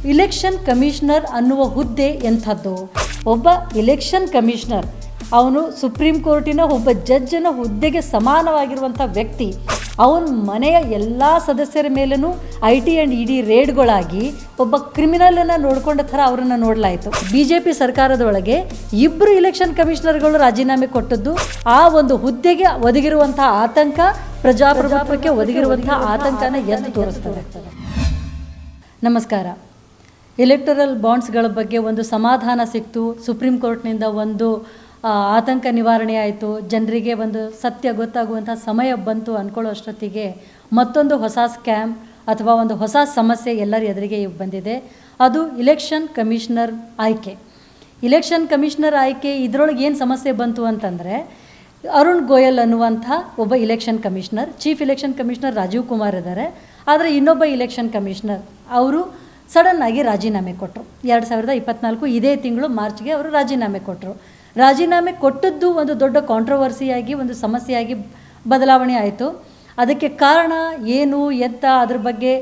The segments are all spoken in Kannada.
ಇಲೆಕ್ಷನ್ ಕಮಿಷನರ್ ಅನ್ನುವ ಹುದ್ದೆ ಎಂಥದ್ದು? ಒಬ್ಬ ಇಲೆಕ್ಷನ್ ಕಮಿಷನರ್ ಅವನು ಸುಪ್ರೀಂ ಕೋರ್ಟಿನ ಒಬ್ಬ ಜಡ್ಜನ ಹುದ್ದೆಗೆ ಸಮಾನವಾಗಿರುವಂಥ ವ್ಯಕ್ತಿ. ಅವನ ಮನೆಯ ಎಲ್ಲ ಸದಸ್ಯರ ಮೇಲೂ IT ಆ್ಯಂಡ್ ED ರೇಡ್ಗಳಾಗಿ ಒಬ್ಬ ಕ್ರಿಮಿನಲನ್ನು ನೋಡ್ಕೊಂಡ ಥರ ಅವರನ್ನು ನೋಡಲಾಯಿತು. BJP ಸರ್ಕಾರದೊಳಗೆ 2 ಇಲೆಕ್ಷನ್ ಕಮಿಷನರ್ಗಳು ರಾಜೀನಾಮೆ ಕೊಟ್ಟದ್ದು ಆ ಒಂದು ಹುದ್ದೆಗೆ ಒದಗಿರುವಂಥ ಆತಂಕ, ಪ್ರಜಾಪ್ರಭುತ್ವಕ್ಕೆ ಒದಗಿರುವಂಥ ಆತಂಕನ ಎದ್ದು ತೋರಿಸ್ತದೆ. ನಮಸ್ಕಾರ. ಎಲೆಕ್ಟರಲ್ ಬಾಂಡ್ಸ್ಗಳ ಬಗ್ಗೆ ಒಂದು ಸಮಾಧಾನ ಸಿಕ್ತು, ಸುಪ್ರೀಂ ಕೋರ್ಟ್ನಿಂದ ಒಂದು ಆತಂಕ ನಿವಾರಣೆ ಆಯಿತು, ಜನರಿಗೆ ಒಂದು ಸತ್ಯ ಗೊತ್ತಾಗುವಂಥ ಸಮಯ ಬಂತು ಅಂದ್ಕೊಳ್ಳೋ ಅಷ್ಟೊತ್ತಿಗೆ ಮತ್ತೊಂದು ಹೊಸ ಸ್ಕ್ಯಾಮ್ ಅಥವಾ ಒಂದು ಹೊಸ ಸಮಸ್ಯೆ ಎಲ್ಲರ ಎದುರಿಗೆ ಬಂದಿದೆ. ಅದು ಇಲೆಕ್ಷನ್ ಕಮಿಷನರ್ ಆಯ್ಕೆ. ಇಲೆಕ್ಷನ್ ಕಮಿಷನರ್ ಆಯ್ಕೆ ಇದರೊಳಗೆ ಏನು ಸಮಸ್ಯೆ ಬಂತು ಅಂತಂದರೆ, ಅರುಣ್ ಗೋಯಲ್ ಅನ್ನುವಂಥ ಒಬ್ಬ election commissioner, chief election commissioner Rajiv Kumar ಇದ್ದಾರೆ. ಆದರೆ ಇನ್ನೊಬ್ಬ ಇಲೆಕ್ಷನ್ ಕಮಿಷನರ್ ಅವರು ಸಡನ್ನಾಗಿ ರಾಜೀನಾಮೆ ಕೊಟ್ಟರು. 2024 ಇದೇ ತಿಂಗಳು ಮಾರ್ಚ್ಗೆ ಅವರು ರಾಜೀನಾಮೆ ಕೊಟ್ಟರು. ರಾಜೀನಾಮೆ ಕೊಟ್ಟದ್ದು ಒಂದು ದೊಡ್ಡ ಕಾಂಟ್ರವರ್ಸಿಯಾಗಿ, ಒಂದು ಸಮಸ್ಯೆಯಾಗಿ ಬದಲಾವಣೆ ಆಯಿತು. ಅದಕ್ಕೆ ಕಾರಣ ಏನು ಎತ್ತ ಅದ್ರ ಬಗ್ಗೆ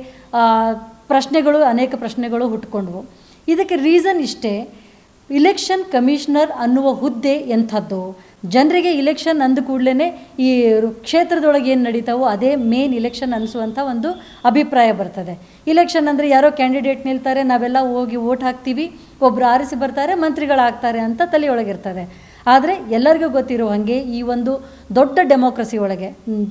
ಅನೇಕ ಪ್ರಶ್ನೆಗಳು ಹುಟ್ಕೊಂಡ್ವು. ಇದಕ್ಕೆ ರೀಸನ್ ಇಷ್ಟೇ, ಇಲೆಕ್ಷನ್ ಕಮಿಷನರ್ ಅನ್ನುವ ಹುದ್ದೆ ಎಂಥದ್ದು? ಜನರಿಗೆ ಇಲೆಕ್ಷನ್ ಅಂದ ಕೂಡಲೇ ಈ ಕ್ಷೇತ್ರದೊಳಗೆ ಏನು ನಡೀತಾವೋ ಅದೇ ಮೇನ್ ಇಲೆಕ್ಷನ್ ಅನಿಸುವಂಥ ಒಂದು ಅಭಿಪ್ರಾಯ ಬರ್ತದೆ. ಇಲೆಕ್ಷನ್ ಅಂದರೆ ಯಾರೋ ಕ್ಯಾಂಡಿಡೇಟ್ ನಿಲ್ತಾರೆ, ನಾವೆಲ್ಲ ಹೋಗಿ ವೋಟ್ ಹಾಕ್ತೀವಿ, ಒಬ್ಬರು ಆರಿಸಿ ಬರ್ತಾರೆ, ಮಂತ್ರಿಗಳಾಗ್ತಾರೆ ಅಂತ ತಲೆಯೊಳಗಿರ್ತದೆ. ಆದರೆ ಎಲ್ಲರಿಗೂ ಗೊತ್ತಿರೋ ಹಾಗೆ ಈ ಒಂದು ದೊಡ್ಡ ಡೆಮೋಕ್ರಸಿ ಒಳಗೆ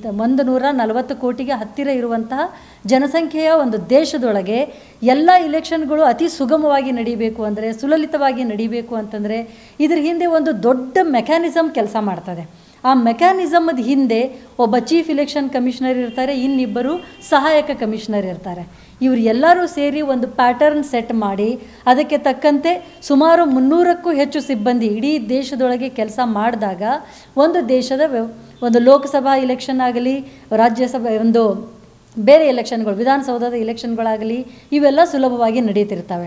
140 ಕೋಟಿಗೆ ಹತ್ತಿರ ಇರುವಂತಹ ಜನಸಂಖ್ಯೆಯ ಒಂದು ದೇಶದೊಳಗೆ ಎಲ್ಲ ಇಲೆಕ್ಷನ್ಗಳು ಅತಿ ಸುಗಮವಾಗಿ ನಡೀಬೇಕು ಅಂದರೆ, ಸುಲಲಿತವಾಗಿ ನಡೀಬೇಕು ಅಂತಂದರೆ ಇದ್ರ ಹಿಂದೆ ಒಂದು ದೊಡ್ಡ ಮೆಕ್ಯಾನಿಸಮ್ ಕೆಲಸ ಮಾಡ್ತದೆ. ಆ ಮೆಕ್ಯಾನಿಸಮದ ಹಿಂದೆ ಒಬ್ಬ ಚೀಫ್ ಇಲೆಕ್ಷನ್ ಕಮಿಷನರ್ ಇರ್ತಾರೆ, ಇನ್ನಿಬ್ಬರು ಸಹಾಯಕ ಕಮಿಷನರ್ ಇರ್ತಾರೆ. ಇವರು ಎಲ್ಲರೂ ಸೇರಿ ಒಂದು ಪ್ಯಾಟರ್ನ್ ಸೆಟ್ ಮಾಡಿ ಅದಕ್ಕೆ ತಕ್ಕಂತೆ ಸುಮಾರು 300ಕ್ಕೂ ಹೆಚ್ಚು ಸಿಬ್ಬಂದಿ ಇಡೀ ದೇಶದೊಳಗೆ ಕೆಲಸ ಮಾಡಿದಾಗ ಒಂದು ದೇಶದ ಒಂದು ಲೋಕಸಭಾ ಇಲೆಕ್ಷನ್ ಆಗಲಿ, ರಾಜ್ಯಸಭೆ ಒಂದು ಬೇರೆ ಎಲೆಕ್ಷನ್ಗಳು, ವಿಧಾನಸೌಧದ ಇಲೆಕ್ಷನ್ಗಳಾಗಲಿ, ಇವೆಲ್ಲ ಸುಲಭವಾಗಿ ನಡೀತಿರ್ತವೆ.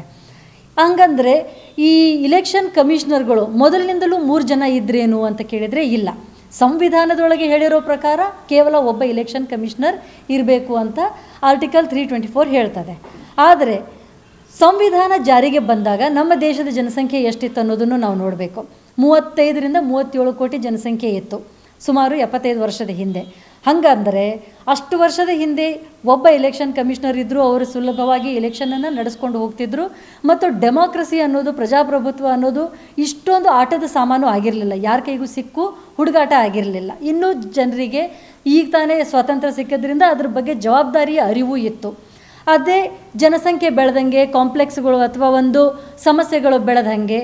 ಹಂಗಂದರೆ ಈ ಇಲೆಕ್ಷನ್ ಕಮಿಷನರ್ಗಳು ಮೊದಲಿನಿಂದಲೂ 3 ಜನ ಇದ್ರೇನು ಅಂತ ಕೇಳಿದರೆ ಇಲ್ಲ. ಸಂವಿಧಾನದೊಳಗೆ ಹೇಳಿರೋ ಪ್ರಕಾರ ಕೇವಲ ಒಬ್ಬ ಇಲೆಕ್ಷನ್ ಕಮಿಷನರ್ ಇರಬೇಕು ಅಂತ ಆರ್ಟಿಕಲ್ 324 ಹೇಳ್ತದೆ. ಆದರೆ ಸಂವಿಧಾನ ಜಾರಿಗೆ ಬಂದಾಗ ನಮ್ಮ ದೇಶದ ಜನಸಂಖ್ಯೆ ಎಷ್ಟಿತ್ತು ಅನ್ನೋದನ್ನು ನಾವು ನೋಡಬೇಕು. 35ರಿಂದ 37 ಕೋಟಿ ಜನಸಂಖ್ಯೆ ಇತ್ತು ಸುಮಾರು 75 ವರ್ಷದ ಹಿಂದೆ. ಹಾಗಂದರೆ ಅಷ್ಟು ವರ್ಷದ ಹಿಂದೆ ಒಬ್ಬ ಇಲೆಕ್ಷನ್ ಕಮಿಷನರ್ ಇದ್ದರು, ಅವರು ಸುಲಭವಾಗಿ ಇಲೆಕ್ಷನನ್ನು ನಡೆಸ್ಕೊಂಡು ಹೋಗ್ತಿದ್ರು. ಮತ್ತು ಡೆಮೋಕ್ರಸಿ ಅನ್ನೋದು, ಪ್ರಜಾಪ್ರಭುತ್ವ ಅನ್ನೋದು ಇಷ್ಟೊಂದು ಆಟದ ಸಾಮಾನು ಆಗಿರಲಿಲ್ಲ, ಯಾರ ಕೈಗೂ ಸಿಕ್ಕು ಹುಡುಗಾಟ ಆಗಿರಲಿಲ್ಲ. ಇನ್ನೂ ಜನರಿಗೆ ಈಗ ತಾನೇ ಸ್ವಾತಂತ್ರ್ಯ ಸಿಕ್ಕೋದ್ರಿಂದ ಅದ್ರ ಬಗ್ಗೆ ಜವಾಬ್ದಾರಿಯ ಅರಿವು ಇತ್ತು. ಅದೇ ಜನಸಂಖ್ಯೆ ಬೆಳೆದಂಗೆ, ಕಾಂಪ್ಲೆಕ್ಸ್ಗಳು ಅಥವಾ ಒಂದು ಸಮಸ್ಯೆಗಳು ಬೆಳೆದಂಗೆ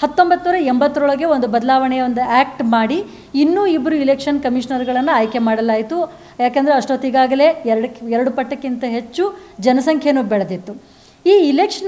1980ರೊಳಗೆ ಒಂದು ಬದಲಾವಣೆಯ ಒಂದು ಆ್ಯಕ್ಟ್ ಮಾಡಿ ಇನ್ನೂ 2 ಇಲೆಕ್ಷನ್ ಕಮಿಷನರ್ಗಳನ್ನು ಆಯ್ಕೆ ಮಾಡಲಾಯಿತು. ಯಾಕಂದರೆ ಅಷ್ಟೊತ್ತಿಗಾಗಲೇ 2 ಪಟ್ಟಕ್ಕಿಂತ ಹೆಚ್ಚು ಜನಸಂಖ್ಯೆನೂ ಬೆಳೆದಿತ್ತು. ಈ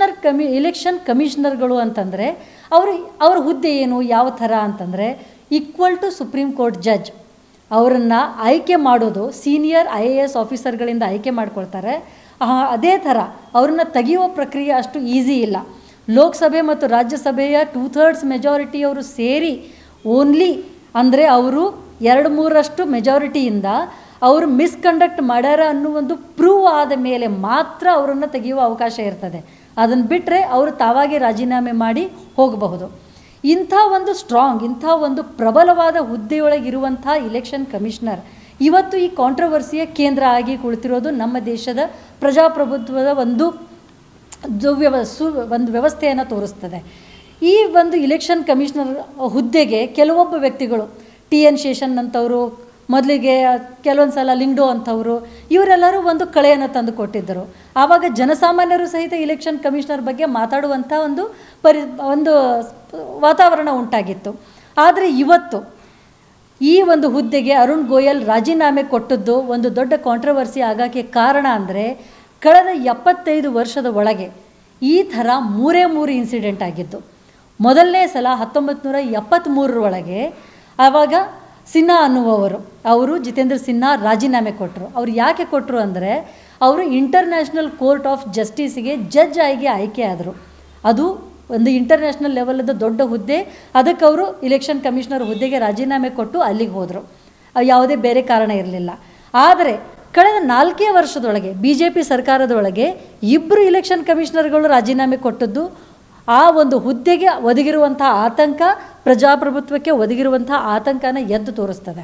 ಇಲೆಕ್ಷನ್ ಕಮಿಷನರ್ಗಳು ಅಂತಂದರೆ ಅವ್ರ ಹುದ್ದೆ ಏನು, ಯಾವ ಥರ ಅಂತಂದರೆ equal to supreme court judge. ಅವರನ್ನು ಆಯ್ಕೆ ಮಾಡೋದು ಸೀನಿಯರ್ IAS ಆಫೀಸರ್ಗಳಿಂದ ಆಯ್ಕೆ ಮಾಡ್ಕೊಳ್ತಾರೆ. ಅದೇ ಥರ ಅವ್ರನ್ನ ತೆಗೆಯುವ ಪ್ರಕ್ರಿಯೆ ಅಷ್ಟು ಈಸಿ ಇಲ್ಲ. ಲೋಕಸಭೆ ಮತ್ತು ರಾಜ್ಯಸಭೆಯ 2/3 ಮೆಜಾರಿಟಿಯವರು ಸೇರಿ ಓನ್ಲಿ ಅಂದರೆ ಅವರು 2/3 ಮೆಜಾರಿಟಿಯಿಂದ ಅವರು ಮಿಸ್ಕಂಡಕ್ಟ್ ಮಾಡ್ಯಾರ ಅನ್ನುವೊಂದು ಪ್ರೂವ್ ಆದ ಮೇಲೆ ಮಾತ್ರ ಅವರನ್ನು ತೆಗೆಯುವ ಅವಕಾಶ ಇರ್ತದೆ. ಅದನ್ನು ಬಿಟ್ಟರೆ ಅವರು ತಾವಾಗಿ ರಾಜೀನಾಮೆ ಮಾಡಿ ಹೋಗಬಹುದು. ಇಂಥ ಒಂದು ಸ್ಟ್ರಾಂಗ್, ಇಂಥ ಒಂದು ಪ್ರಬಲವಾದ ಹುದ್ದೆಯೊಳಗಿರುವಂಥ ಇಲೆಕ್ಷನ್ ಕಮಿಷನರ್ ಇವತ್ತು ಈ ಕಾಂಟ್ರವರ್ಸಿಯ ಕೇಂದ್ರ ಆಗಿ ಕುಳಿತಿರೋದು ನಮ್ಮ ದೇಶದ ಪ್ರಜಾಪ್ರಭುತ್ವದ ಒಂದು ವ್ಯವಸ್ಥೆಯನ್ನು ತೋರಿಸ್ತದೆ. ಈ ಒಂದು ಇಲೆಕ್ಷನ್ ಕಮಿಷನರ್ ಹುದ್ದೆಗೆ ಕೆಲವೊಬ್ಬ ವ್ಯಕ್ತಿಗಳು, TN ಶೇಷನ್ ಅಂತವರು, ಮೊದಲಿಗೆ ಕೆಲವೊಂದು ಸಲ ಲಿಂಗ್ಡೋ ಅಂಥವರು, ಇವರೆಲ್ಲರೂ ಒಂದು ಕಳೆಯನ್ನು ತಂದು ಕೊಟ್ಟಿದ್ದರು. ಆವಾಗ ಜನಸಾಮಾನ್ಯರು ಸಹಿತ ಇಲೆಕ್ಷನ್ ಕಮಿಷನರ್ ಬಗ್ಗೆ ಮಾತಾಡುವಂಥ ಒಂದು ವಾತಾವರಣ ಉಂಟಾಗಿತ್ತು. ಆದರೆ ಇವತ್ತು ಈ ಒಂದು ಹುದ್ದೆಗೆ ಅರುಣ್ ಗೋಯಲ್ ರಾಜೀನಾಮೆ ಕೊಟ್ಟದ್ದು ಒಂದು ದೊಡ್ಡ ಕಾಂಟ್ರವರ್ಸಿ ಆಗೋಕ್ಕೆ ಕಾರಣ ಅಂದರೆ, ಕಳೆದ 75 ವರ್ಷದ ಒಳಗೆ ಈ ಥರ 3 ಇನ್ಸಿಡೆಂಟ್ ಆಗಿದ್ದು. ಮೊದಲನೇ ಸಲ 1973ರೊಳಗೆ ಆವಾಗ ಸಿನ್ಹಾ ಅವರು ಜಿತೇಂದ್ರ ಸಿನ್ಹಾ ರಾಜೀನಾಮೆ ಕೊಟ್ಟರು. ಅವ್ರು ಯಾಕೆ ಕೊಟ್ಟರು ಅಂದರೆ, ಅವರು ಇಂಟರ್ನ್ಯಾಷನಲ್ ಕೋರ್ಟ್ ಆಫ್ ಜಸ್ಟಿಸ್ಗೆ ಜಡ್ಜ್ ಆಗಿ ಆಯ್ಕೆ ಆದರು. ಅದು ಒಂದು ಇಂಟರ್ನ್ಯಾಷನಲ್ ಲೆವೆಲದ ದೊಡ್ಡ ಹುದ್ದೆ. ಅದಕ್ಕೆ ಅವರು ಇಲೆಕ್ಷನ್ ಕಮಿಷನರ್ ಹುದ್ದೆಗೆ ರಾಜೀನಾಮೆ ಕೊಟ್ಟು ಅಲ್ಲಿಗೆ ಹೋದರು. ಯಾವುದೇ ಬೇರೆ ಕಾರಣ ಇರಲಿಲ್ಲ. ಆದರೆ ಕಳೆದ 4 ವರ್ಷದೊಳಗೆ BJP ಸರ್ಕಾರದೊಳಗೆ 2 ಇಲೆಕ್ಷನ್ ಕಮಿಷನರ್ಗಳು ರಾಜೀನಾಮೆ ಕೊಟ್ಟದ್ದು ಆ ಒಂದು ಹುದ್ದೆಗೆ ಒದಗಿರುವಂಥ ಆತಂಕ, ಪ್ರಜಾಪ್ರಭುತ್ವಕ್ಕೆ ಒದಗಿರುವಂಥ ಆತಂಕನ ಎದ್ದು ತೋರಿಸ್ತದೆ.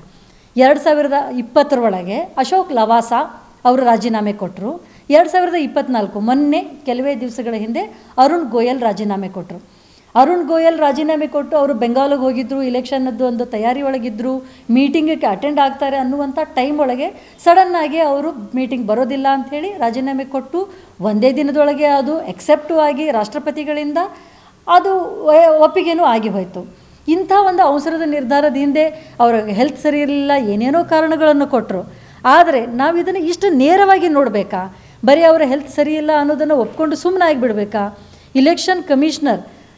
2020 ಅಶೋಕ್ ಲವಾಸ ಅವರು ರಾಜೀನಾಮೆ ಕೊಟ್ಟರು. 2024 ಮೊನ್ನೆ ಕೆಲವೇ ದಿವಸಗಳ ಹಿಂದೆ ಅರುಣ್ ಗೋಯಲ್ ರಾಜೀನಾಮೆ ಕೊಟ್ಟರು. ಅರುಣ್ ಗೋಯಲ್ ರಾಜೀನಾಮೆ ಕೊಟ್ಟು ಅವರು ಬೆಂಗಾಲಿಗೆ ಹೋಗಿದ್ದರು, ಇಲೆಕ್ಷನ್ನದ್ದು ಒಂದು ತಯಾರಿ ಒಳಗಿದ್ದರು, ಮೀಟಿಂಗಿಗೆ ಅಟೆಂಡ್ ಆಗ್ತಾರೆ ಅನ್ನುವಂಥ ಟೈಮ್ ಒಳಗೆ ಸಡನ್ನಾಗಿ ಅವರು ಮೀಟಿಂಗ್ ಬರೋದಿಲ್ಲ ಅಂಥೇಳಿ ರಾಜೀನಾಮೆ ಕೊಟ್ಟು ಒಂದೇ ದಿನದೊಳಗೆ ಅದು ಎಕ್ಸೆಪ್ಟು ಆಗಿ ರಾಷ್ಟ್ರಪತಿಗಳಿಂದ ಅದು ಒಪ್ಪಿಗೆನೂ ಆಗಿ ಹೋಯಿತು. ಇಂಥ ಒಂದು ಅವಸರದ ನಿರ್ಧಾರದ ಹಿಂದೆ ಅವರ ಹೆಲ್ತ್ ಸರಿ ಇರಲಿಲ್ಲ, ಏನೇನೋ ಕಾರಣಗಳನ್ನು ಕೊಟ್ಟರು. ಆದರೆ ನಾವು ಇದನ್ನು ಇಷ್ಟು ನೇರವಾಗಿ ನೋಡಬೇಕಾ? ಬರೀ ಅವರ ಹೆಲ್ತ್ ಸರಿಯಿಲ್ಲ ಅನ್ನೋದನ್ನು ಒಪ್ಕೊಂಡು ಸುಮ್ಮನೆ ಆಗಿಬಿಡಬೇಕಾ? ಇಲೆಕ್ಷನ್ ಕಮಿಷನರ್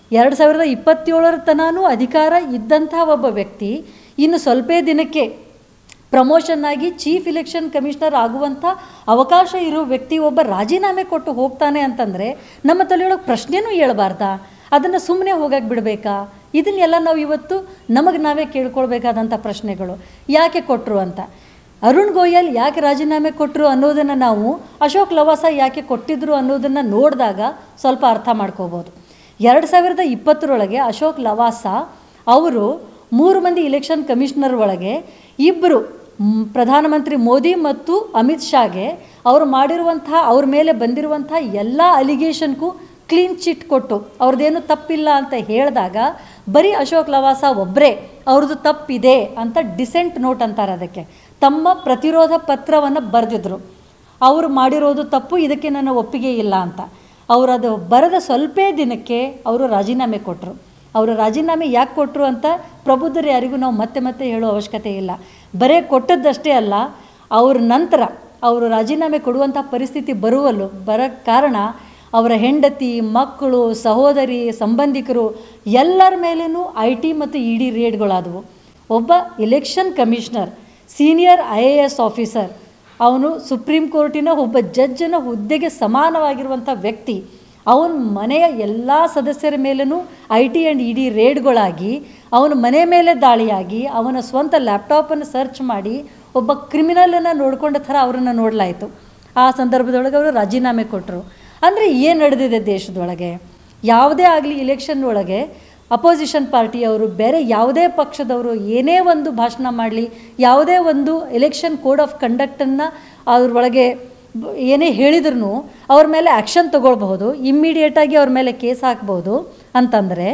2027 ತನೂ ಅಧಿಕಾರ ಇದ್ದಂಥ ಒಬ್ಬ ವ್ಯಕ್ತಿ ಇನ್ನು ಸ್ವಲ್ಪ ದಿನಕ್ಕೆ ಪ್ರಮೋಷನ್ ಆಗಿ ಚೀಫ್ ಇಲೆಕ್ಷನ್ ಕಮಿಷನರ್ ಆಗುವಂಥ ಅವಕಾಶ ಇರೋ ವ್ಯಕ್ತಿ ಒಬ್ಬ ರಾಜೀನಾಮೆ ಕೊಟ್ಟು ಹೋಗ್ತಾನೆ ಅಂತಂದರೆ ನಮ್ಮ ತಲೆಯೊಳಗೆ ಪ್ರಶ್ನೆನೂ ಹೇಳಬಾರ್ದಾ? ಅದನ್ನು ಸುಮ್ಮನೆ ಹೋಗಕ್ಕೆ ಬಿಡಬೇಕಾ? ಇದನ್ನೆಲ್ಲ ನಾವು ಇವತ್ತು ನಮಗೆ ನಾವೇ ಕೇಳ್ಕೊಳ್ಬೇಕಾದಂಥ ಪ್ರಶ್ನೆಗಳು. ಯಾಕೆ ಕೊಟ್ಟರು ಅಂತ. ಅರುಣ್ ಗೋಯಲ್ ಯಾಕೆ ರಾಜೀನಾಮೆ ಕೊಟ್ಟರು ಅನ್ನೋದನ್ನು ನಾವು ಅಶೋಕ್ ಲವಾಸ ಯಾಕೆ ಕೊಟ್ಟಿದ್ರು ಅನ್ನೋದನ್ನು ನೋಡಿದಾಗ ಸ್ವಲ್ಪ ಅರ್ಥ ಮಾಡ್ಕೋಬೋದು. 2020 ಅಶೋಕ್ ಲವಾಸ ಅವರು 3 ಮಂದಿ ಇಲೆಕ್ಷನ್ ಕಮಿಷನರ್ ಒಳಗೆ 2 ಪ್ರಧಾನಮಂತ್ರಿ ಮೋದಿ ಮತ್ತು ಅಮಿತ್ ಶಾಗೆ ಅವರು ಮಾಡಿರುವಂಥ ಅವ್ರ ಮೇಲೆ ಬಂದಿರುವಂಥ ಎಲ್ಲ ಅಲಿಗೇಷನ್ಗೂ ಕ್ಲೀನ್ ಚಿಟ್ ಕೊಟ್ಟು ಅವ್ರದ್ದೇನು ತಪ್ಪಿಲ್ಲ ಅಂತ ಹೇಳಿದಾಗ ಬರೀ ಅಶೋಕ್ ಲವಾಸ ಒಬ್ಬರೇ ಅವ್ರದ್ದು ತಪ್ಪಿದೆ ಅಂತ ಡಿಸೆಂಟ್ ನೋಟ್ ಅಂತಾರೆ, ಅದಕ್ಕೆ ತಮ್ಮ ಪ್ರತಿರೋಧ ಪತ್ರವನ್ನು ಬರೆದಿದ್ರು. ಅವರು ಮಾಡಿರೋದು ತಪ್ಪು, ಇದಕ್ಕೆ ನನ್ನ ಒಪ್ಪಿಗೆ ಇಲ್ಲ ಅಂತ. ಅವರು ಅದು ಬರೆದ ಸ್ವಲ್ಪ ದಿನಕ್ಕೆ ಅವರು ರಾಜೀನಾಮೆ ಕೊಟ್ಟರು. ಅವರು ರಾಜೀನಾಮೆ ಯಾಕೆ ಕೊಟ್ಟರು ಅಂತ ಪ್ರಬುದ್ಧರು ಯಾರಿಗೂ ನಾವು ಮತ್ತೆ ಮತ್ತೆ ಹೇಳೋ ಅವಶ್ಯಕತೆ ಇಲ್ಲ. ಬರೇ ಕೊಟ್ಟದ್ದಷ್ಟೇ ಅಲ್ಲ, ಅವ್ರ ನಂತರ ಅವರು ರಾಜೀನಾಮೆ ಕೊಡುವಂಥ ಪರಿಸ್ಥಿತಿ ಬರೋ ಕಾರಣ ಅವರ ಹೆಂಡತಿ, ಮಕ್ಕಳು, ಸಹೋದರಿ, ಸಂಬಂಧಿಕರು ಎಲ್ಲರ ಮೇಲೂ IT ಮತ್ತು ED ರೇಡ್ಗಳಾದವು. ಒಬ್ಬ election commissioner, senior IAS officer, ಅವನು ಸುಪ್ರೀಂ ಕೋರ್ಟಿನ ಒಬ್ಬ ಜಡ್ಜನ ಹುದ್ದೆಗೆ ಸಮಾನವಾಗಿರುವಂಥ ವ್ಯಕ್ತಿ, ಅವನ ಮನೆಯ ಎಲ್ಲ ಸದಸ್ಯರ ಮೇಲೂ IT ಆ್ಯಂಡ್ ED ರೇಡ್ಗಳಾಗಿ ಅವನ ಮನೆ ಮೇಲೆ ದಾಳಿಯಾಗಿ ಅವನ ಸ್ವಂತ ಲ್ಯಾಪ್ಟಾಪನ್ನು ಸರ್ಚ್ ಮಾಡಿ ಒಬ್ಬ ಕ್ರಿಮಿನಲನ್ನು ನೋಡ್ಕೊಂಡ ಥರ ಅವರನ್ನು ನೋಡಲಾಯಿತು. ಆ ಸಂದರ್ಭದೊಳಗೆ ಅವರು ರಾಜೀನಾಮೆ ಕೊಟ್ಟರು. ಅಂದರೆ ಏನು ನಡೆದಿದೆ ದೇಶದೊಳಗೆ? ಯಾವುದೇ ಆಗಲಿ ಇಲೆಕ್ಷನ್ ಒಳಗೆ ಅಪೋಸಿಷನ್ ಪಾರ್ಟಿಯವರು, ಬೇರೆ ಯಾವುದೇ ಪಕ್ಷದವರು ಏನೇ ಒಂದು ಭಾಷಣ ಮಾಡಲಿ, ಯಾವುದೇ ಒಂದು ಎಲೆಕ್ಷನ್ ಕೋಡ್ ಆಫ್ ಕಂಡಕ್ಟನ್ನು ಅವ್ರೊಳಗೆ ಏನೇ ಹೇಳಿದ್ರು ಅವ್ರ ಮೇಲೆ ಆ್ಯಕ್ಷನ್ ತೊಗೊಳ್ಬಹುದು, ಇಮ್ಮಿಡಿಯೇಟಾಗಿ ಅವ್ರ ಮೇಲೆ ಕೇಸ್ ಹಾಕ್ಬೋದು. ಅಂತಂದರೆ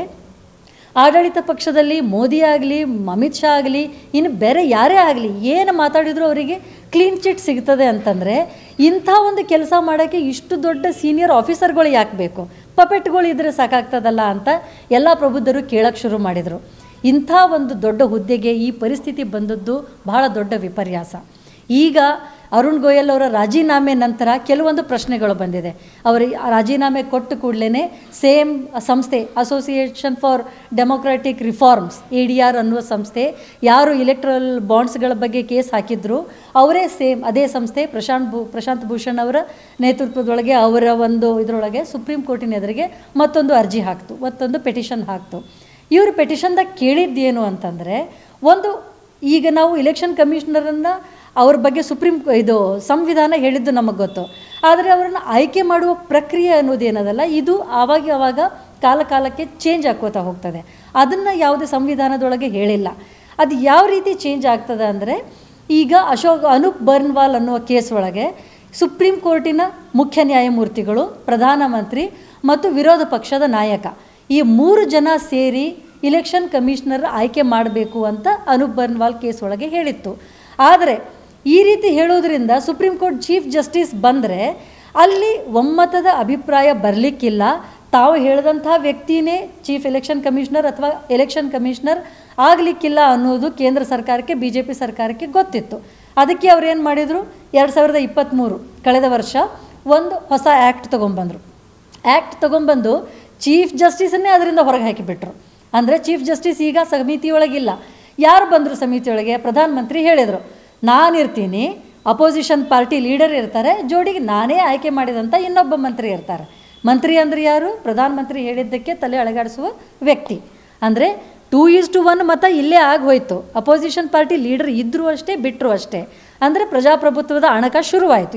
ಆಡಳಿತ ಪಕ್ಷದಲ್ಲಿ ಮೋದಿ ಆಗಲಿ, ಅಮಿತ್ ಶಾ ಆಗಲಿ, ಇನ್ನು ಬೇರೆ ಯಾರೇ ಆಗಲಿ ಏನು ಮಾತಾಡಿದರೂ ಅವರಿಗೆ ಕ್ಲೀನ್ ಚಿಟ್ ಸಿಗ್ತದೆ ಅಂತಂದರೆ ಇಂಥ ಒಂದು ಕೆಲಸ ಮಾಡೋಕ್ಕೆ ಇಷ್ಟು ದೊಡ್ಡ ಸೀನಿಯರ್ ಆಫೀಸರ್ಗಳು ಯಾಕೆ ಬೇಕು? ಪಪೆಟ್ಗಳು ಇದ್ದರೆ ಸಾಕಾಗ್ತದಲ್ಲ ಅಂತ ಎಲ್ಲ ಪ್ರಬುದ್ಧರು ಕೇಳಕ್ಕೆ ಶುರು ಮಾಡಿದರು. ಇಂಥ ಒಂದು ದೊಡ್ಡ ಹುದ್ದೆಗೆ ಈ ಪರಿಸ್ಥಿತಿ ಬಂದದ್ದು ಬಹಳ ದೊಡ್ಡ ವಿಪರ್ಯಾಸ. ಈಗ ಅರುಣ್ ಗೋಯಲ್ ಅವರ ರಾಜೀನಾಮೆ ನಂತರ ಕೆಲವೊಂದು ಪ್ರಶ್ನೆಗಳು ಬಂದಿದೆ. ಅವರು ರಾಜೀನಾಮೆ ಕೊಟ್ಟು ಕೂಡಲೇ ಸೇಮ್ ಸಂಸ್ಥೆ, association for democratic reforms ADR ಅನ್ನುವ ಸಂಸ್ಥೆ, ಯಾರು ಇಲೆಕ್ಟ್ರಲ್ ಬಾಂಡ್ಸ್ಗಳ ಬಗ್ಗೆ ಕೇಸ್ ಹಾಕಿದ್ರು ಅವರೇ ಸೇಮ್ ಅದೇ ಸಂಸ್ಥೆ ಪ್ರಶಾಂತ್ ಭೂಷಣ್ ಅವರ ನೇತೃತ್ವದೊಳಗೆ ಅವರ ಒಂದು ಇದರೊಳಗೆ ಸುಪ್ರೀಂ ಕೋರ್ಟಿನ ಎದುರಿಗೆ ಮತ್ತೊಂದು ಅರ್ಜಿ ಹಾಕ್ತು, ಮತ್ತೊಂದು ಪೆಟಿಷನ್ ಹಾಕ್ತು. ಇವರು ಪೆಟಿಷನ್ದಾಗ ಕೇಳಿದ್ದೇನು ಅಂತಂದರೆ, ಒಂದು ಈಗ ನಾವು ಇಲೆಕ್ಷನ್ ಕಮಿಷನರನ್ನು ಅವ್ರ ಬಗ್ಗೆ ಇದು ಸಂವಿಧಾನ ಹೇಳಿದ್ದು ನಮಗೆ ಗೊತ್ತು, ಆದರೆ ಅವರನ್ನು ಆಯ್ಕೆ ಮಾಡುವ ಪ್ರಕ್ರಿಯೆ ಅನ್ನೋದೇನದಲ್ಲ, ಇದು ಆವಾಗ ಕಾಲಕ್ಕೆ ಚೇಂಜ್ ಆಗ್ಕೋತಾ ಹೋಗ್ತದೆ. ಅದನ್ನು ಯಾವುದೇ ಸಂವಿಧಾನದೊಳಗೆ ಹೇಳಿಲ್ಲ. ಅದು ಯಾವ ರೀತಿ ಚೇಂಜ್ ಆಗ್ತದೆ ಅಂದರೆ, ಈಗ ಅನೂಪ್ ಬರ್ನ್ವಾಲ್ ಅನ್ನುವ ಕೇಸ್ ಒಳಗೆ ಸುಪ್ರೀಂ ಕೋರ್ಟಿನ ಮುಖ್ಯ ನ್ಯಾಯಮೂರ್ತಿಗಳು, ಪ್ರಧಾನಮಂತ್ರಿ ಮತ್ತು ವಿರೋಧ ಪಕ್ಷದ ನಾಯಕ ಈ 3 ಜನ ಸೇರಿ ಇಲೆಕ್ಷನ್ ಕಮಿಷನರ್ ಆಯ್ಕೆ ಮಾಡಬೇಕು ಅಂತ ಅನೂಪ್ ಬರ್ನ್ವಾಲ್ ಕೇಸ್ ಒಳಗೆ ಹೇಳಿತ್ತು. ಆದರೆ ಈ ರೀತಿ ಹೇಳೋದ್ರಿಂದ ಸುಪ್ರೀಂ ಕೋರ್ಟ್ ಚೀಫ್ ಜಸ್ಟಿಸ್ ಬಂದರೆ ಅಲ್ಲಿ ಒಮ್ಮತದ ಅಭಿಪ್ರಾಯ ಬರಲಿಕ್ಕಿಲ್ಲ. ತಾವು ಹೇಳಿದಂಥ ವ್ಯಕ್ತಿನೇ ಚೀಫ್ ಎಲೆಕ್ಷನ್ ಕಮಿಷನರ್ ಅಥವಾ ಎಲೆಕ್ಷನ್ ಕಮಿಷನರ್ ಆಗಲಿಕ್ಕಿಲ್ಲ ಅನ್ನೋದು ಕೇಂದ್ರ ಸರ್ಕಾರಕ್ಕೆ, BJP ಸರ್ಕಾರಕ್ಕೆ ಗೊತ್ತಿತ್ತು. ಅದಕ್ಕೆ ಅವ್ರು ಏನು ಮಾಡಿದರು, 2023 ಕಳೆದ ವರ್ಷ ಒಂದು ಹೊಸ ಆ್ಯಕ್ಟ್ ತೊಗೊಂಬಂದು ಚೀಫ್ ಜಸ್ಟಿಸನ್ನೇ ಅದರಿಂದ ಹೊರಗೆ ಹಾಕಿಬಿಟ್ರು. ಅಂದರೆ ಚೀಫ್ ಜಸ್ಟಿಸ್ ಈಗ ಸಮಿತಿಯೊಳಗಿಲ್ಲ. ಯಾರು ಬಂದರು ಸಮಿತಿಯೊಳಗೆ? ಪ್ರಧಾನಮಂತ್ರಿ ಹೇಳಿದರು, ನಾನಿರ್ತೀನಿ, ಅಪೋಸಿಷನ್ ಪಾರ್ಟಿ ಲೀಡರ್ ಇರ್ತಾರೆ, ಜೋಡಿಗೆ ನಾನೇ ಆಯ್ಕೆ ಮಾಡಿದಂಥ ಇನ್ನೊಬ್ಬ ಮಂತ್ರಿ ಇರ್ತಾರೆ. ಮಂತ್ರಿ ಅಂದರೆ ಯಾರು? ಪ್ರಧಾನಮಂತ್ರಿ ಹೇಳಿದ್ದಕ್ಕೆ ತಲೆ ಅಳಗಾಡಿಸುವ ವ್ಯಕ್ತಿ. ಅಂದರೆ 2:1 ಮತ ಇಲ್ಲೇ ಆಗೋಯ್ತು. ಅಪೋಸಿಷನ್ ಪಾರ್ಟಿ ಲೀಡರ್ ಇದ್ದರೂ ಅಷ್ಟೇ, ಬಿಟ್ಟರು ಅಷ್ಟೇ. ಅಂದರೆ ಪ್ರಜಾಪ್ರಭುತ್ವದ ಅಣಕ ಶುರುವಾಯಿತು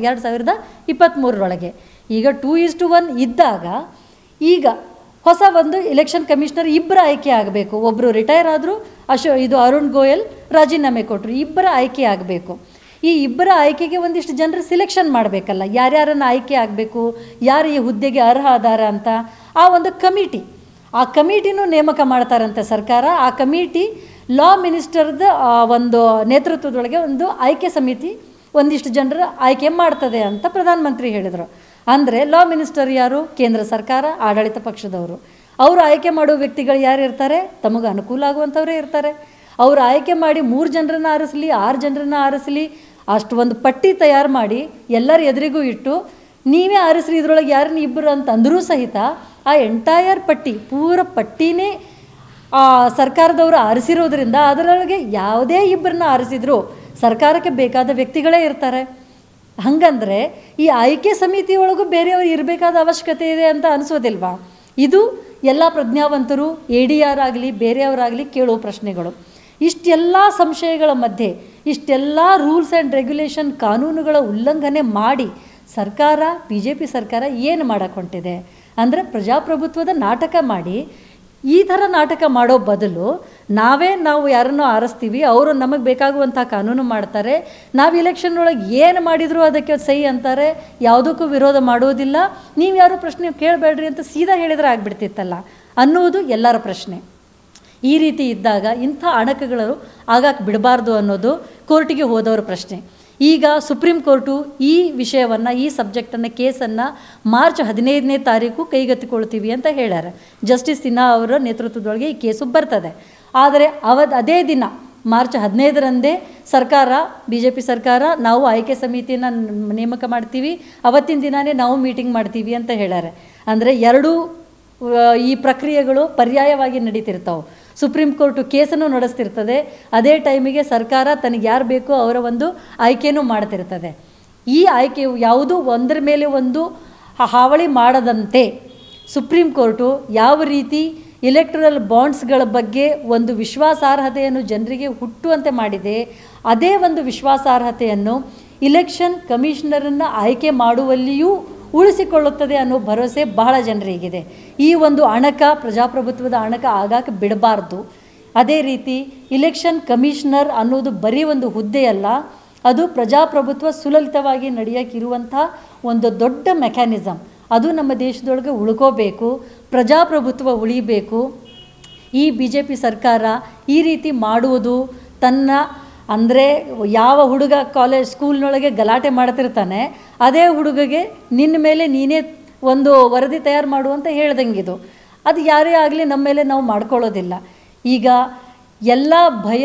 2023 ಈಗ 2:1 ಇದ್ದಾಗ ಈಗ ಹೊಸ ಒಂದು ಎಲೆಕ್ಷನ್ ಕಮಿಷನರ್ ಇಬ್ಬರ ಆಯ್ಕೆ ಆಗಬೇಕು. ಒಬ್ಬರು ರಿಟೈರ್ ಆದರೂ ಇದು ಅರುಣ್ ಗೋಯಲ್ ರಾಜೀನಾಮೆ ಕೊಟ್ಟರು, ಇಬ್ಬರ ಆಯ್ಕೆ ಆಗಬೇಕು. ಈ ಇಬ್ಬರ ಆಯ್ಕೆಗೆ ಒಂದಿಷ್ಟು ಜನರು ಸಿಲೆಕ್ಷನ್ ಮಾಡಬೇಕಲ್ಲ, ಯಾರ್ಯಾರನ್ನು ಆಯ್ಕೆ ಆಗಬೇಕು, ಯಾರು ಈ ಹುದ್ದೆಗೆ ಅರ್ಹ ಅದಾರ ಅಂತ ಆ ಒಂದು ಆ ಕಮಿಟಿನೂ ನೇಮಕ ಮಾಡ್ತಾರಂತೆ ಸರ್ಕಾರ. ಆ ಕಮಿಟಿ ಲಾ ಮಿನಿಸ್ಟರ್ದ ಒಂದು ನೇತೃತ್ವದೊಳಗೆ ಒಂದು ಆಯ್ಕೆ ಸಮಿತಿ ಒಂದಿಷ್ಟು ಜನರ ಆಯ್ಕೆ ಮಾಡ್ತದೆ ಅಂತ ಪ್ರಧಾನಮಂತ್ರಿ ಹೇಳಿದರು. ಅಂದರೆ ಲಾ ಮಿನಿಸ್ಟರ್ ಯಾರು? ಕೇಂದ್ರ ಸರ್ಕಾರ, ಆಡಳಿತ ಪಕ್ಷದವರು. ಅವರು ಆಯ್ಕೆ ಮಾಡುವ ವ್ಯಕ್ತಿಗಳು ಯಾರು ಇರ್ತಾರೆ? ತಮಗೆ ಅನುಕೂಲ ಆಗುವಂಥವರೇ ಇರ್ತಾರೆ. ಅವರು ಆಯ್ಕೆ ಮಾಡಿ 3 ಜನರನ್ನು ಆರಿಸಲಿ, 6 ಜನರನ್ನು ಆರಿಸಲಿ, ಅಷ್ಟು ಒಂದು ಪಟ್ಟಿ ತಯಾರು ಮಾಡಿ ಎಲ್ಲರ ಎದುರಿಗೂ ಇಟ್ಟು ನೀವೇ ಆರಿಸ್ರಿ, ಇದರೊಳಗೆ ಯಾರನ್ನ ಇಬ್ಬರು ಅಂತ ಅಂದರೂ ಸಹಿತ ಆ ಎಂಟೈರ್ ಪೂರ ಪಟ್ಟಿನೇ ಸರ್ಕಾರದವರು ಆರಿಸಿರೋದ್ರಿಂದ ಅದರೊಳಗೆ ಯಾವುದೇ ಇಬ್ಬರನ್ನ ಆರಿಸಿದ್ರು ಸರ್ಕಾರಕ್ಕೆ ಬೇಕಾದ ವ್ಯಕ್ತಿಗಳೇ ಇರ್ತಾರೆ. ಹಾಗಂದರೆ ಈ ಆಯ್ಕೆ ಸಮಿತಿಯೊಳಗೂ ಬೇರೆಯವರು ಇರಬೇಕಾದ ಅವಶ್ಯಕತೆ ಇದೆ ಅಂತ ಅನಿಸೋದಿಲ್ವಾ? ಇದು ಎಲ್ಲ ಪ್ರಜ್ಞಾವಂತರು ADR ಆಗಲಿ ಬೇರೆಯವರಾಗಲಿ ಕೇಳುವ ಪ್ರಶ್ನೆಗಳು. ಇಷ್ಟೆಲ್ಲ ಸಂಶಯಗಳ ಮಧ್ಯೆ ಇಷ್ಟೆಲ್ಲ ರೂಲ್ಸ್ ಆ್ಯಂಡ್ ರೆಗ್ಯುಲೇಷನ್ ಕಾನೂನುಗಳ ಉಲ್ಲಂಘನೆ ಮಾಡಿ ಸರ್ಕಾರ BJP ಸರ್ಕಾರ ಏನು ಮಾಡಕ್ಕೆ ಹೊಂಟಿದೆ ಅಂದರೆ ಪ್ರಜಾಪ್ರಭುತ್ವದ ನಾಟಕ ಮಾಡಿ, ಈ ಥರ ನಾಟಕ ಮಾಡೋ ಬದಲು ನಾವು ಯಾರನ್ನೋ ಆರಿಸ್ತೀವಿ, ಅವರು ನಮಗೆ ಬೇಕಾಗುವಂಥ ಕಾನೂನು ಮಾಡ್ತಾರೆ, ನಾವು ಎಲೆಕ್ಷನ್ ಒಳಗೆ ಏನು ಮಾಡಿದರೂ ಅದಕ್ಕೆ ಸಹಿ ಅಂತಾರೆ, ಯಾವುದಕ್ಕೂ ವಿರೋಧ ಮಾಡೋದಿಲ್ಲ, ನೀವು ಯಾರು ಪ್ರಶ್ನೆ ಕೇಳಬೇಡ್ರಿ ಅಂತ ಸೀದಾ ಹೇಳಿದರೆ ಆಗಿಬಿಡ್ತಿತ್ತಲ್ಲ ಅನ್ನೋದು ಎಲ್ಲರ ಪ್ರಶ್ನೆ. ಈ ರೀತಿ ಇದ್ದಾಗ ಇಂಥ ಅಣಕಗಳು ಆಗಕ್ಕೆ ಬಿಡಬಾರ್ದು ಅನ್ನೋದು ಕೋರ್ಟಿಗೆ ಹೋದವರ ಪ್ರಶ್ನೆ. ಈಗ ಸುಪ್ರೀಂ ಕೋರ್ಟು ಈ ವಿಷಯವನ್ನು, ಈ ಸಬ್ಜೆಕ್ಟನ್ನು, ಕೇಸನ್ನು ಮಾರ್ಚ್ 15ನೇ ತಾರೀಕು ಕೈಗೆತ್ತಿಕೊಳ್ತೀವಿ ಅಂತ ಹೇಳ್ಯಾರ. ಜಸ್ಟಿಸ್ ಸಿನ್ಹಾ ಅವರ ನೇತೃತ್ವದೊಳಗೆ ಈ ಕೇಸು ಬರ್ತದೆ. ಆದರೆ ಅದೇ ದಿನ ಮಾರ್ಚ್ 15ರಂದೇ ಸರ್ಕಾರ, BJP ಸರ್ಕಾರ ನಾವು ಆಯ್ಕೆ ಸಮಿತಿಯನ್ನು ನೇಮಕ ಮಾಡ್ತೀವಿ, ಅವತ್ತಿನ ದಿನಾನೇ ನಾವು ಮೀಟಿಂಗ್ ಮಾಡ್ತೀವಿ ಅಂತ ಹೇಳ್ಯಾರ. ಅಂದರೆ ಎರಡೂ ಈ ಪ್ರಕ್ರಿಯೆಗಳು ಪರ್ಯಾಯವಾಗಿ ನಡೀತಿರ್ತಾವೆ. ಸುಪ್ರೀಂ ಕೋರ್ಟು ಕೇಸನ್ನು ನಡೆಸ್ತಿರ್ತದೆ, ಅದೇ ಟೈಮಿಗೆ ಸರ್ಕಾರ ತನಗೆ ಯಾರು ಬೇಕೋ ಅವರ ಒಂದು ಆಯ್ಕೆನೂ ಮಾಡ್ತಿರ್ತದೆ. ಈ ಆಯ್ಕೆಯು ಯಾವುದೂ ಒಂದರ ಮೇಲೆ ಒಂದು ಹಾವಳಿ ಮಾಡದಂತೆ ಸುಪ್ರೀಂ ಕೋರ್ಟು ಯಾವ ರೀತಿ ಇಲೆಕ್ಟ್ರಲ್ ಬಾಂಡ್ಸ್ಗಳ ಬಗ್ಗೆ ಒಂದು ವಿಶ್ವಾಸಾರ್ಹತೆಯನ್ನು ಜನರಿಗೆ ಹುಟ್ಟುವಂತೆ ಮಾಡಿದೆ, ಅದೇ ಒಂದು ವಿಶ್ವಾಸಾರ್ಹತೆಯನ್ನು ಇಲೆಕ್ಷನ್ ಕಮಿಷನರನ್ನು ಆಯ್ಕೆ ಮಾಡುವಲ್ಲಿಯೂ ಉಳಿಸಿಕೊಳ್ಳುತ್ತದೆ ಅನ್ನೋ ಭರವಸೆ ಬಹಳ ಜನರಿಗಿದೆ. ಈ ಒಂದು ಅಣಕ, ಪ್ರಜಾಪ್ರಭುತ್ವದ ಅಣಕ ಆಗಾಕ ಬಿಡಬಾರ್ದು. ಅದೇ ರೀತಿ ಇಲೆಕ್ಷನ್ ಕಮಿಷನರ್ ಅನ್ನೋದು ಬರೀ ಒಂದು ಹುದ್ದೆಯಲ್ಲ, ಅದು ಪ್ರಜಾಪ್ರಭುತ್ವ ಸುಲಲಿತವಾಗಿ ನಡೆಯೋಕ್ಕಿರುವಂಥ ಒಂದು ದೊಡ್ಡ ಮೆಕ್ಯಾನಿಸಮ್. ಅದು ನಮ್ಮ ದೇಶದೊಳಗೆ ಉಳ್ಕೋಬೇಕು, ಪ್ರಜಾಪ್ರಭುತ್ವ ಉಳಿಬೇಕು. ಈ BJP ಸರ್ಕಾರ ಈ ರೀತಿ ಮಾಡುವುದು ತನ್ನ ಅಂದರೆ ಯಾವ ಹುಡುಗ ಸ್ಕೂಲ್ನೊಳಗೆ ಗಲಾಟೆ ಮಾಡ್ತಿರ್ತಾನೆ, ಅದೇ ಹುಡುಗಗೆ ನಿನ್ನ ಮೇಲೆ ನೀನೇ ಒಂದು ವರದಿ ತಯಾರು ಮಾಡುವಂತ ಹೇಳ್ದಂಗಿದು. ಅದು ಯಾರೇ ಆಗಲಿ ನಮ್ಮ ಮೇಲೆ ನಾವು ಮಾಡ್ಕೊಳ್ಳೋದಿಲ್ಲ. ಈಗ ಎಲ್ಲ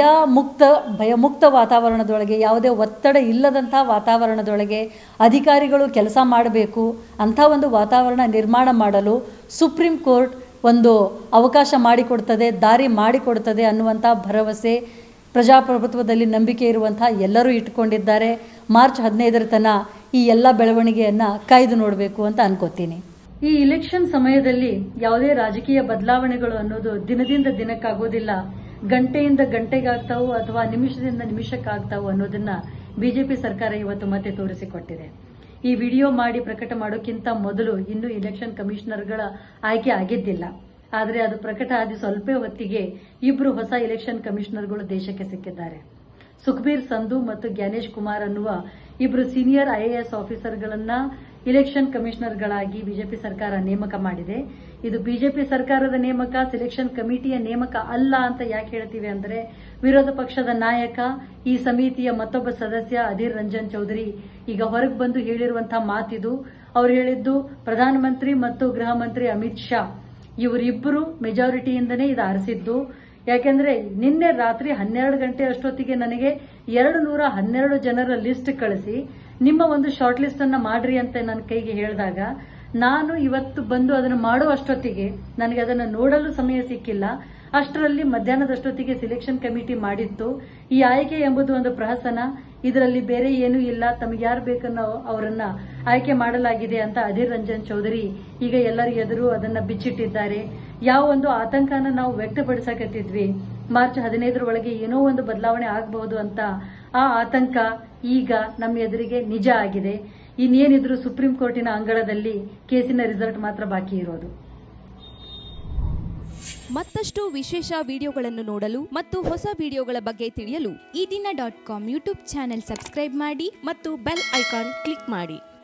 ಭಯಮುಕ್ತ ವಾತಾವರಣದೊಳಗೆ, ಯಾವುದೇ ಒತ್ತಡ ಇಲ್ಲದಂಥ ವಾತಾವರಣದೊಳಗೆ ಅಧಿಕಾರಿಗಳು ಕೆಲಸ ಮಾಡಬೇಕು. ಅಂಥ ಒಂದು ವಾತಾವರಣ ನಿರ್ಮಾಣ ಮಾಡಲು ಸುಪ್ರೀಂ ಕೋರ್ಟ್ ಒಂದು ಅವಕಾಶ ಮಾಡಿಕೊಡ್ತದೆ, ದಾರಿ ಮಾಡಿಕೊಡ್ತದೆ ಅನ್ನುವಂಥ ಭರವಸೆ ಪ್ರಜಾಪ್ರಭುತ್ವದಲ್ಲಿ ನಂಬಿಕೆ ಇರುವಂಥ ಎಲ್ಲರೂ ಇಟ್ಕೊಂಡಿದ್ದಾರೆ. ಮಾರ್ಚ್ 15ರ ತನಕ ಈ ಎಲ್ಲ ಬೆಳವಣಿಗೆಯನ್ನು ಕಾಯ್ದು ನೋಡಬೇಕು ಅಂತ ಅನ್ಕೋತೀನಿ. ಈ ಇಲೆಕ್ಷನ್ ಸಮಯದಲ್ಲಿ ಯಾವುದೇ ರಾಜಕೀಯ ಬದಲಾವಣೆಗಳು ಅನ್ನೋದು ದಿನದಿಂದ ದಿನಕ್ಕಾಗೋದಿಲ್ಲ, ಗಂಟೆಯಿಂದ ಗಂಟೆಗಾಗ್ತಾವು ಅಥವಾ ನಿಮಿಷದಿಂದ ನಿಮಿಷಕ್ಕಾಗ್ತಾವು ಅನ್ನೋದನ್ನ BJP ಸರ್ಕಾರ ಇವತ್ತು ಮತ್ತೆ ತೋರಿಸಿಕೊಟ್ಟಿದೆ. ಈ ವಿಡಿಯೋ ಮಾಡಿ ಪ್ರಕಟ ಮಾಡೋಕ್ಕಿಂತ ಮೊದಲು ಇನ್ನೂ ಇಲೆಕ್ಷನ್ ಕಮಿಷನರ್ಗಳ ಆಯ್ಕೆ ಆಗಿದ್ದಿಲ್ಲ. ಆದರೆ ಅದು ಪ್ರಕಟ ಆದ ಸ್ವಲ್ಪ ಹೊತ್ತಿಗೆ ಇಬ್ಬರು ಹೊಸ ಇಲೆಕ್ಷನ್ ಕಮಿಷನರ್ಗಳು ದೇಶಕ್ಕೆ ಸಿಕ್ಕಿದ್ದಾರೆ. ಸುಖಬೀರ್ ಸಂಧು ಮತ್ತು ಜ್ಞಾನೇಶ್ ಕುಮಾರ್ ಅನ್ನುವ ಇಬ್ಬರು ಸೀನಿಯರ್ IAS ಆಫೀಸರ್ಗಳನ್ನ ಇಲೆಕ್ಷನ್ ಕಮಿಷನರ್ಗಳಾಗಿ BJP ಸರ್ಕಾರ ನೇಮಕ ಮಾಡಿದೆ. ಇದು BJP ಸರ್ಕಾರದ ನೇಮಕ, ಸೆಲೆಕ್ಷನ್ ಕಮಿಟಿಯ ನೇಮಕ ಅಲ್ಲ ಅಂತ ಯಾಕೆ ಹೇಳ್ತೀವಿ ಅಂದ್ರೆ, ವಿರೋಧ ಪಕ್ಷದ ನಾಯಕ, ಈ ಸಮಿತಿಯ ಮತ್ತೊಬ್ಬ ಸದಸ್ಯ ಅಧೀರ್ ರಂಜನ್ ಚೌಧರಿ ಈಗ ಹೊರಗೆ ಬಂದು ಹೇಳಿರುವಂತಹ ಮಾತಿದು. ಅವರು ಹೇಳಿದ್ದು ಪ್ರಧಾನಮಂತ್ರಿ ಮತ್ತು ಗೃಹ ಮಂತ್ರಿ ಅಮಿತ್ ಶಾ ಇವರಿಬ್ಬರು ಮೆಜಾರಿಟಿಯಿಂದನೇ ಇದು ಆರಿಸಿದ್ದು. ಯಾಕೆಂದ್ರೆ ನಿನ್ನೆ ರಾತ್ರಿ 12 ಗಂಟೆ ಅಷ್ಟೊತ್ತಿಗೆ ನನಗೆ 212 ಜನರ ಲಿಸ್ಟ್ ಕಳಿಸಿ ನಿಮ್ಮ ಒಂದು ಶಾರ್ಟ್ ಲಿಸ್ಟ್ ಅನ್ನ ಮಾಡ್ರಿ ಅಂತ ನನ್ನ ಕೈಗೆ ಹೇಳಿದಾಗ, ನಾನು ಇವತ್ತು ಬಂದು ಅದನ್ನು ಮಾಡುವಷ್ಟೊತ್ತಿಗೆ ನನಗೆ ಅದನ್ನು ನೋಡಲು ಸಮಯ ಸಿಕ್ಕಿಲ್ಲ. ಅಷ್ಟರಲ್ಲಿ ಮಧ್ಯಾಹ್ನದಷ್ಟೊತ್ತಿಗೆ ಸೆಲೆಕ್ಷನ್ ಕಮಿಟಿ ಮಾಡಿತ್ತು. ಈ ಆಯ್ಕೆ ಎಂಬುದು ಒಂದು ಪ್ರಹಸನ, ಇದರಲ್ಲಿ ಬೇರೆ ಏನೂ ಇಲ್ಲ, ತಮಗೆ ಯಾರು ಬೇಕನ್ನೋ ಅವರನ್ನ ಆಯ್ಕೆ ಮಾಡಲಾಗಿದೆ ಅಂತ ಅಧೀರ್ ರಂಜನ್ ಚೌಧರಿ ಈಗ ಎಲ್ಲರ ಎದುರು ಅದನ್ನ ಬಿಚ್ಚಿಟ್ಟಿದ್ದಾರೆ. ಯಾವ ಒಂದು ಆತಂಕನ ನಾವು ವ್ಯಕ್ತಪಡಿಸಕತ್ತಿದ್ವಿ, ಮಾರ್ಚ್ 15 ಒಳಗೆ ಏನೋ ಒಂದು ಬದಲಾವಣೆ ಆಗಬಹುದು ಅಂತ, ಆ ಆತಂಕ ಈಗ ನಮ್ಮ ಎದುರಿಗೆ ನಿಜ ಆಗಿದೆ. ಇನ್ನೇನಿದ್ರು ಸುಪ್ರೀಂ ಕೋರ್ಟಿನ ಅಂಗಳದಲ್ಲಿ ಕೇಸಿನ ರಿಸಲ್ಟ್ ಮಾತ್ರ ಬಾಕಿ ಇರೋದು. ಮತ್ತಷ್ಟು ವಿಶೇಷ ವಿಡಿಯೋಗಳನ್ನು ನೋಡಲು ಮತ್ತು ಹೊಸ ವಿಡಿಯೋಗಳ ಬಗ್ಗೆ ತಿಳಿಯಲು ಈ ದಿನ .com ಯೂಟ್ಯೂಬ್ ಚಾನೆಲ್ ಸಬ್ಸ್ಕ್ರೈಬ್ ಮಾಡಿ ಮತ್ತು ಬೆಲ್ ಐಕಾನ್ ಕ್ಲಿಕ್ ಮಾಡಿ.